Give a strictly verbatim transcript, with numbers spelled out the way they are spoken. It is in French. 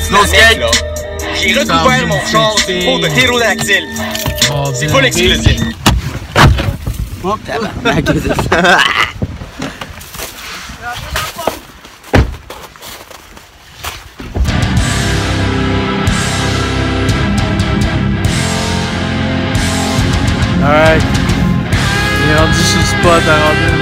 Snow skate, là. J'ai recouvert mon char d'une peau de ptérodactyle. C'est pas l'exclusif. Oh, tabarnak, qu'est-ce que c'est ça? Alright. Il est rendu sur le spot à rendre.